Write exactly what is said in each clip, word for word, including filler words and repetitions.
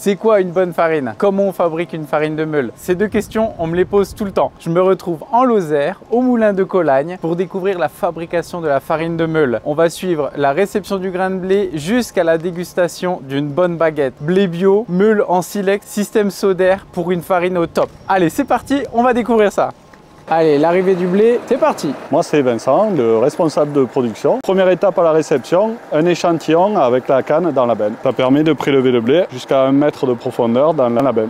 C'est quoi une bonne farine? Comment on fabrique une farine de meule? Ces deux questions, on me les pose tout le temps. Je me retrouve en Lozère, au moulin de Colagne, pour découvrir la fabrication de la farine de meule. On va suivre la réception du grain de blé jusqu'à la dégustation d'une bonne baguette. Blé bio, meule en silex, système Soder pour une farine au top. Allez, c'est parti, on va découvrir ça. Allez, l'arrivée du blé, c'est parti. Moi, c'est Vincent, le responsable de production. Première étape à la réception, un échantillon avec la canne dans la benne. Ça permet de prélever le blé jusqu'à un mètre de profondeur dans la benne.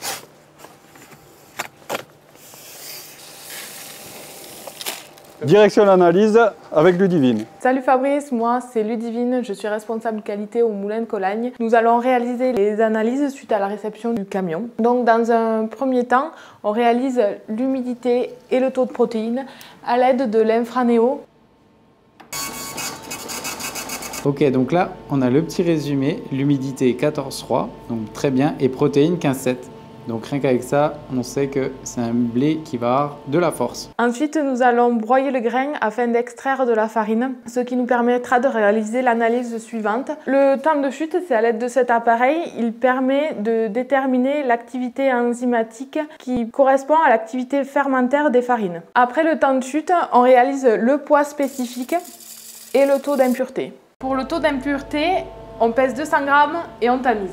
Direction l'analyse avec Ludivine. Salut Fabrice, moi c'est Ludivine, je suis responsable qualité au moulin de Colagne. Nous allons réaliser les analyses suite à la réception du camion. Donc dans un premier temps, on réalise l'humidité et le taux de protéines à l'aide de l'infranéo. Ok, donc là on a le petit résumé, l'humidité quatorze virgule trois, donc très bien, et protéines quinze virgule sept. Donc rien qu'avec ça, on sait que c'est un blé qui va avoir de la force. Ensuite, nous allons broyer le grain afin d'extraire de la farine, ce qui nous permettra de réaliser l'analyse suivante. Le temps de chute, c'est à l'aide de cet appareil. Il permet de déterminer l'activité enzymatique qui correspond à l'activité fermentaire des farines. Après le temps de chute, on réalise le poids spécifique et le taux d'impureté. Pour le taux d'impureté, on pèse deux cents grammes et on tamise.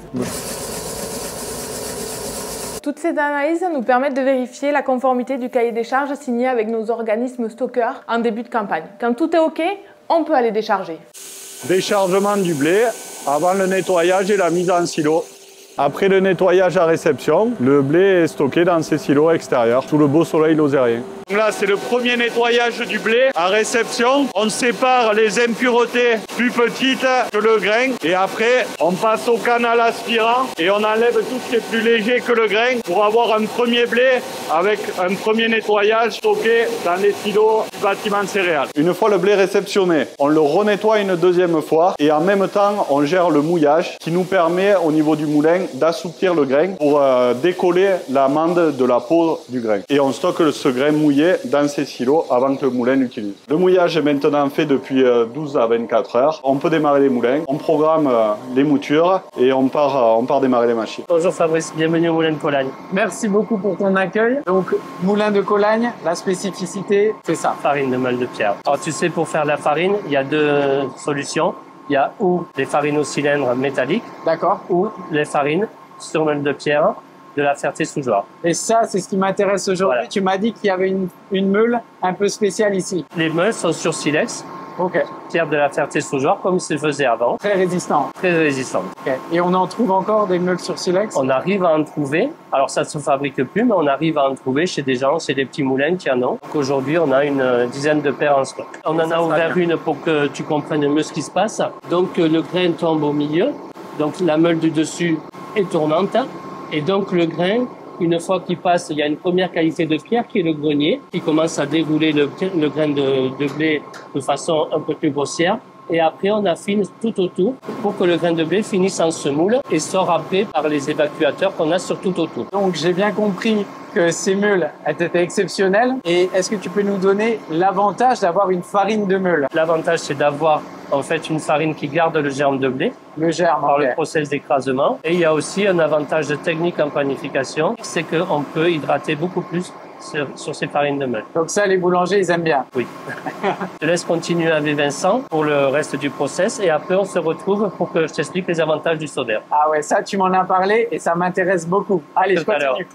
Toutes ces analyses nous permettent de vérifier la conformité du cahier des charges signé avec nos organismes stockeurs en début de campagne. Quand tout est OK, on peut aller décharger. Déchargement du blé avant le nettoyage et la mise en silo. Après le nettoyage à réception, le blé est stocké dans ces silos extérieurs sous le beau soleil lozérien. Là, c'est le premier nettoyage du blé à réception. On sépare les impuretés plus petites que le grain et après, on passe au canal aspirant et on enlève tout ce qui est plus léger que le grain pour avoir un premier blé avec un premier nettoyage stocké dans les silos du bâtiment céréales. Une fois le blé réceptionné, on le renettoie une deuxième fois et en même temps, on gère le mouillage qui nous permet au niveau du moulin d'assouplir le grain pour euh, décoller l'amande de la peau du grain. Et on stocke ce grain mouillé dans ces silos avant que le moulin l'utilise. Le mouillage est maintenant fait depuis euh, douze à vingt-quatre heures. On peut démarrer les moulins, on programme euh, les moutures et on part, euh, on part démarrer les machines. Bonjour Fabrice, bienvenue au moulin de Colagne. Merci beaucoup pour ton accueil. Donc, moulin de Colagne, la spécificité, c'est ça. Farine de meule de pierre. Alors tu sais, pour faire la farine, il y a deux solutions. Il y a ou les farines au cylindre métallique, d'accord, ou les farines sur meule de pierre de la Ferté-sous-Jouarre. Et ça, c'est ce qui m'intéresse aujourd'hui. Voilà. Tu m'as dit qu'il y avait une, une meule un peu spéciale ici. Les meules sont sur silex, okay. Pierre de la Ferté-sous-Jouarre, comme se faisait avant. Très résistant. Très résistant. Okay. Et on en trouve encore des meules sur silex? On arrive à en trouver. Alors ça ne se fabrique plus, mais on arrive à en trouver chez des gens, chez des petits moulins qui en ont. Aujourd'hui, on a une dizaine de paires en stock. On en a ouvert une pour que tu comprennes mieux ce qui se passe. Donc le grain tombe au milieu. Donc la meule du dessus est tournante. Et donc le grain, une fois qu'il passe, il y a une première qualité de pierre qui est le grenier, qui commence à dérouler le, le grain de, de blé de façon un peu plus grossière. Et après, on affine tout autour pour que le grain de blé finisse en semoule et sort après par les évacuateurs qu'on a sur tout autour. Donc j'ai bien compris que ces meules étaient exceptionnelles. Et est-ce que tu peux nous donner l'avantage d'avoir une farine de meule? L'avantage, c'est d'avoir en fait une farine qui garde le germe de blé. Le germe, par okay. le process d'écrasement. Et il y a aussi un avantage de technique en panification, c'est qu'on peut hydrater beaucoup plus sur, sur ces farines de meule. Donc ça, les boulangers, ils aiment bien. Oui. Je te laisse continuer avec Vincent pour le reste du process et après on se retrouve pour que je t'explique les avantages du Soder. Ah ouais, ça tu m'en as parlé et ça m'intéresse beaucoup. Allez, je continue.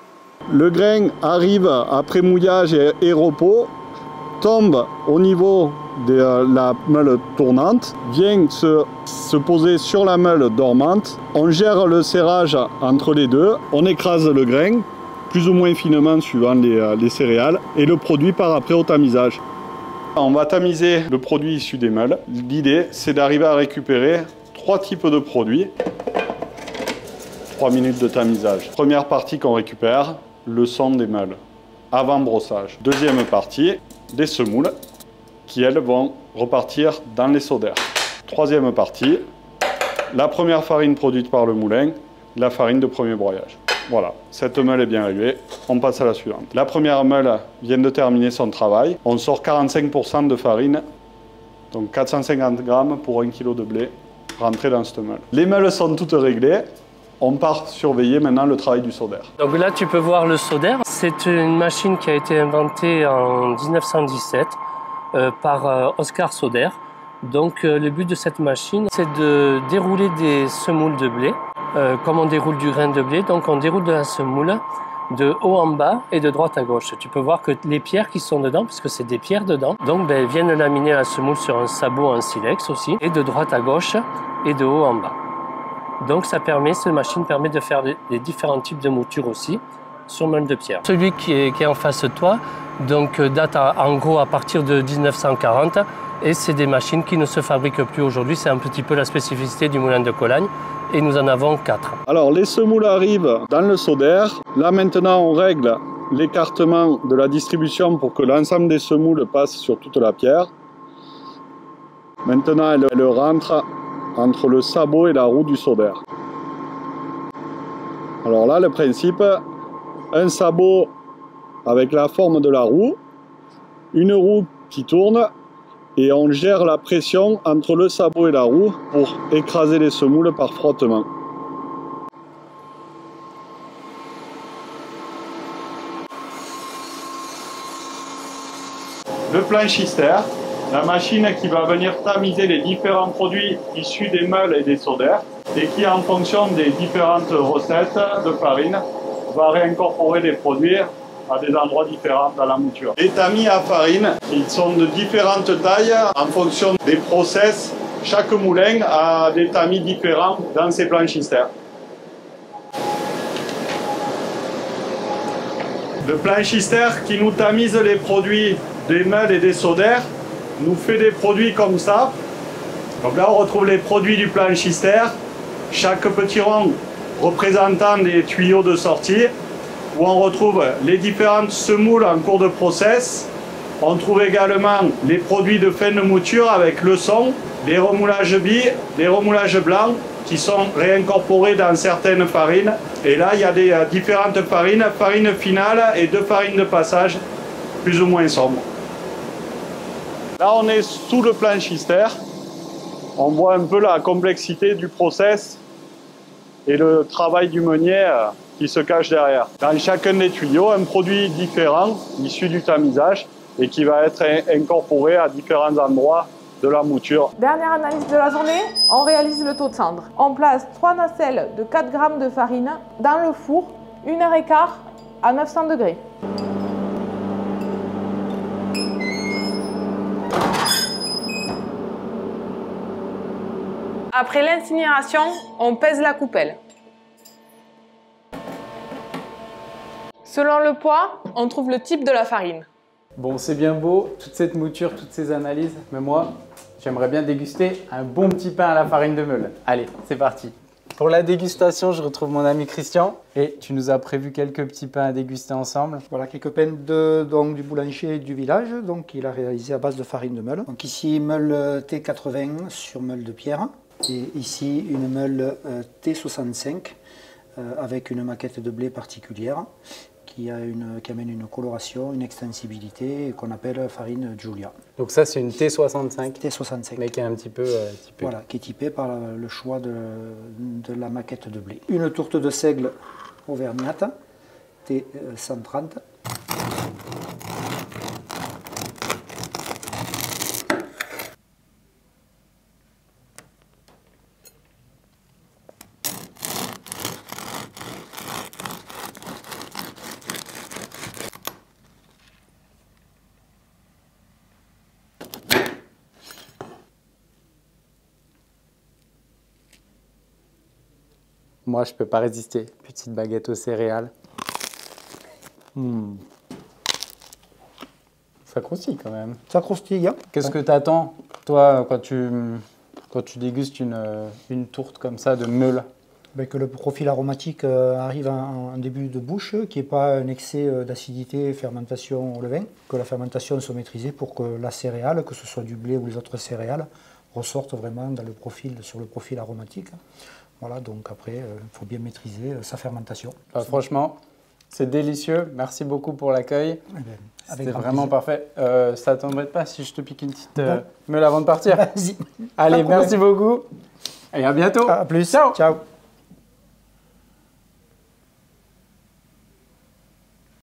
Le grain arrive après mouillage et, et repos, tombe au niveau de la meule tournante, vient se, se poser sur la meule dormante. On gère le serrage entre les deux, on écrase le grain, plus ou moins finement suivant les, les céréales, et le produit part après au tamisage. On va tamiser le produit issu des meules. L'idée, c'est d'arriver à récupérer trois types de produits. trois minutes de tamisage. Première partie qu'on récupère, le son des meules, avant brossage. Deuxième partie, des semoules, qui elles vont repartir dans les sodères. Troisième partie, la première farine produite par le moulin, la farine de premier broyage. Voilà, cette meule est bien réglée, on passe à la suivante. La première meule vient de terminer son travail, on sort quarante-cinq pour cent de farine, donc quatre cent cinquante grammes pour un kilo de blé rentré dans cette meule. Les meules sont toutes réglées, On part surveiller maintenant le travail du Soder. Donc là, tu peux voir le Soder. C'est une machine qui a été inventée en mille neuf cent dix-sept euh, par euh, Oscar Soder. Donc euh, le but de cette machine, c'est de dérouler des semoules de blé, euh, comme on déroule du grain de blé. Donc on déroule de la semoule de haut en bas et de droite à gauche. Tu peux voir que les pierres qui sont dedans, puisque c'est des pierres dedans, donc ben, viennent laminer la semoule sur un sabot en silex aussi, et de droite à gauche et de haut en bas. Donc ça permet, cette machine permet de faire les différents types de moutures aussi sur meule de pierre. Celui qui est, qui est en face de toi donc, date à, en gros à partir de mille neuf cent quarante et c'est des machines qui ne se fabriquent plus aujourd'hui. C'est un petit peu la spécificité du moulin de Colagne et nous en avons quatre. Alors les semoules arrivent dans le Soder. Là maintenant on règle l'écartement de la distribution pour que l'ensemble des semoules passe sur toute la pierre. Maintenant elle, elle rentre entre le sabot et la roue du Soder. Alors là, le principe, un sabot avec la forme de la roue, une roue qui tourne et on gère la pression entre le sabot et la roue pour écraser les semoules par frottement. Le planchister, la machine qui va venir tamiser les différents produits issus des meules et des Soders et qui, en fonction des différentes recettes de farine, va réincorporer les produits à des endroits différents dans la mouture. Les tamis à farine, ils sont de différentes tailles en fonction des process. Chaque moulin a des tamis différents dans ses planchisters. Le planchister qui nous tamise les produits des meules et des Soders nous fait des produits comme ça. Donc là on retrouve les produits du planchister, chaque petit rond représentant des tuyaux de sortie, où on retrouve les différentes semoules en cours de process. On trouve également les produits de fin de mouture avec le son, les remoulages billes, les remoulages blancs qui sont réincorporés dans certaines farines. Et là il y a des euh, différentes farines, farine finale et deux farines de passage plus ou moins sombres. Là, on est sous le planchister. On voit un peu la complexité du process et le travail du meunier qui se cache derrière. Dans chacun des tuyaux, un produit différent issu du tamisage et qui va être incorporé à différents endroits de la mouture. Dernière analyse de la journée, on réalise le taux de cendre. On place trois nacelles de quatre grammes de farine dans le four, une heure quinze à neuf cents degrés. Après l'incinération, on pèse la coupelle. Selon le poids, on trouve le type de la farine. Bon, c'est bien beau, toute cette mouture, toutes ces analyses, mais moi, j'aimerais bien déguster un bon petit pain à la farine de meule. Allez, c'est parti. Pour la dégustation, je retrouve mon ami Christian et tu nous as prévu quelques petits pains à déguster ensemble. Voilà, quelques pains de, donc, du boulanger du village, donc il a réalisé à base de farine de meule. Donc ici, meule T quatre-vingts sur meule de pierre. Et ici, une meule euh, T soixante-cinq euh, avec une maquette de blé particulière qui, a une, qui amène une coloration, une extensibilité qu'on appelle farine Giulia. Donc ça, c'est une T soixante-cinq. T soixante-cinq. Mais qui est un petit peu euh, typée. Voilà, qui est typée par le choix de, de la maquette de blé. Une tourte de seigle auvergnate, T cent trente. Moi, je peux pas résister. Petite baguette aux céréales. Mmh. Ça croustille quand même. Ça croustille. Hein. Qu'est-ce que tu attends, toi, quand tu, quand tu dégustes une, une tourte comme ça de meule? Ben, que le profil aromatique euh, arrive en, en début de bouche, qu'il n'y ait pas un excès euh, d'acidité, fermentation au levain, que la fermentation soit maîtrisée pour que la céréale, que ce soit du blé ou les autres céréales, ressortent vraiment dans le profil, sur le profil aromatique. Voilà, donc après, il euh, faut bien maîtriser euh, sa fermentation. Bah, franchement, c'est délicieux. Merci beaucoup pour l'accueil. Eh ben, c'était vraiment plaisir. Parfait. Euh, ça ne t'embête pas si je te pique une petite euh, meule avant de partir? Vas-y. Allez, merci beaucoup. Et à bientôt. À plus. Ciao. Ciao.